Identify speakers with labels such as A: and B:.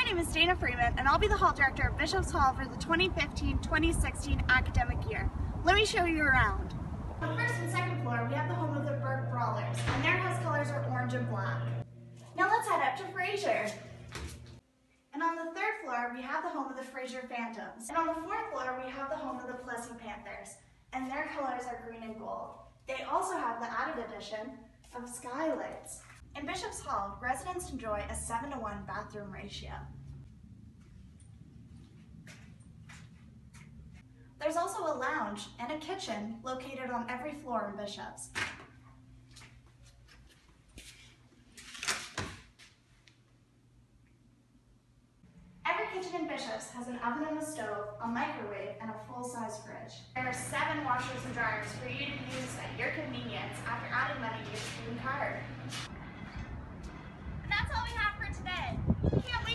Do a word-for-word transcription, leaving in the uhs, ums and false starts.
A: name is Dana Freeman, and I'll be the Hall Director of Bishop's Hall for the twenty fifteen twenty sixteen academic year. Let me show you around. On the first and second floor, we have the home of the Burke Brawlers, and their house colors are orange and black. Now let's head up to Fraser. And on the third floor, we have the home of the Fraser Phantoms. And on the fourth floor, we have the home of the Plessy Panthers, and their colors are green and gold. They also have the added addition of skylights. In Bishop's Hall, residents enjoy a seven to one bathroom ratio. There's also a lounge and a kitchen located on every floor in Bishop's. Every kitchen in Bishop's has an oven and a stove, a microwave, and a full-size fridge. There are seven washers and dryers for you to use at your convenience after adding money to your student card. And that's all we have for today. Can't